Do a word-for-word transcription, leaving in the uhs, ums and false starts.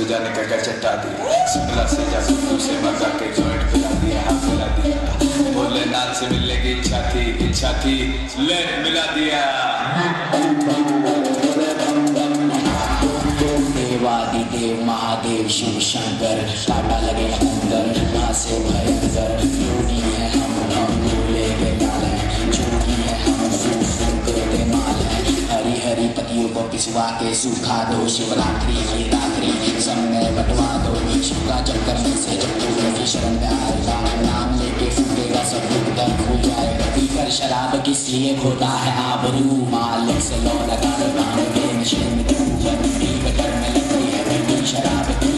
जाने का क्या चट्टा दिया, शिमला से जा सिद्धू से मजा के जॉइंट पिला दिया, हाँ पिला दिया। बोले नाथ से मिलने की इच्छा थी, इच्छा थी ले मिला दिया। देवादि देव महादेव शिव शंकर काटा लगे अंदर माँ से भयंकर। योगी है हम हम भूले के काल है, जोगी है हम करते माल है। हरी हरी पतियों को पिसवा के सूखा दो, शिवरात्रि की रात्रि समय बटवा दो। शिव का चक्कर में से जब तू मेरी शरण में आएगा, नाम लेके फूटेगा सब दुख दर्द भूल जाएगा। पीकर शराब किस लिए खोता है आबरू, मालिक से लो लगा लो काम में नशे में तू बंदी में डर में लगती है बंदी शराब।